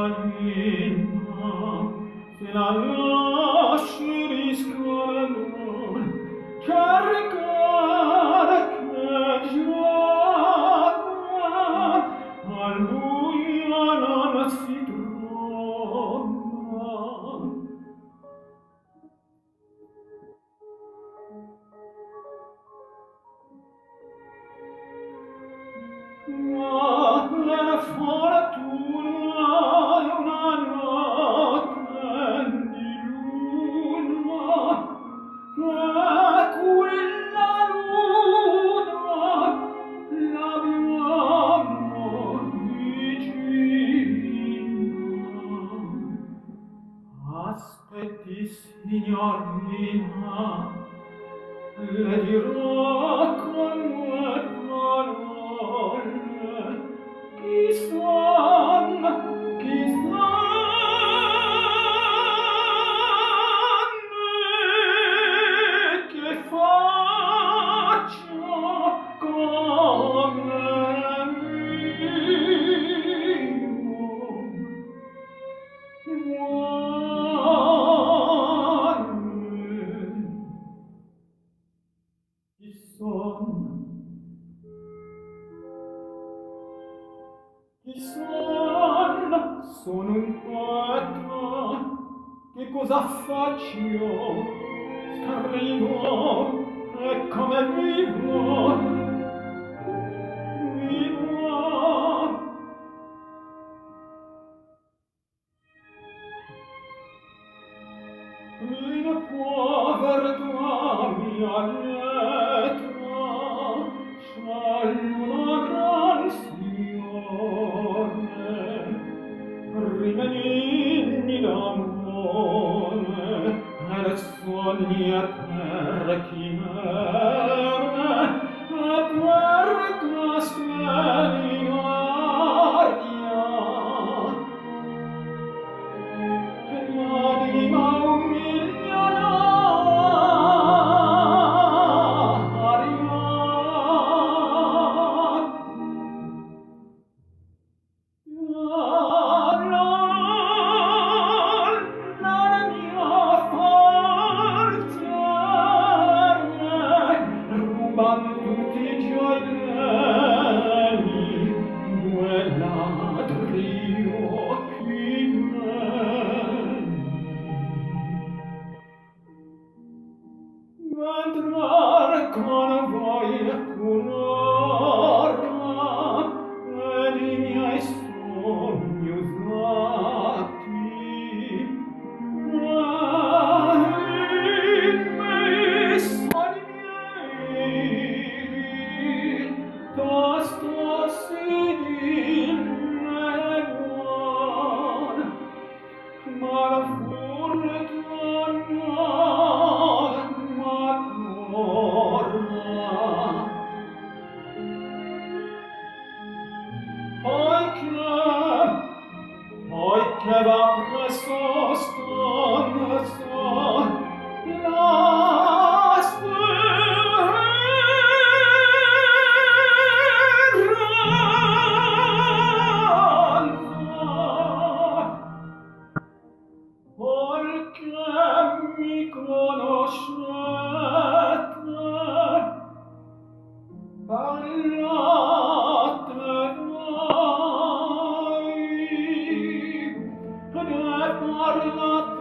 se la lasci riscaldar, cercare che giorna al buio non si trova. Ma la fortuna è una notte di luna, e quella luna l'abbiamo vicina. Aspetti, signorina, le dirò con due parole chi son, e che faccio come Chi son? Sono un poeta. Che cosa faccio? Scrivo. E come vivo? Vivo. In povertà mia letra c'è una gran sione, rimedini l'amore e le sogni a terra chimere e puerta splendida e l'anima tutti i gioielli, due ladri occhi miei. Entrare con voi un'ora ed i miei sogni usati, tosto si dileguan, ma la fortuna m'accorda. Poiché va presto stanza, la mi conoscete, parlate voi, ne parlate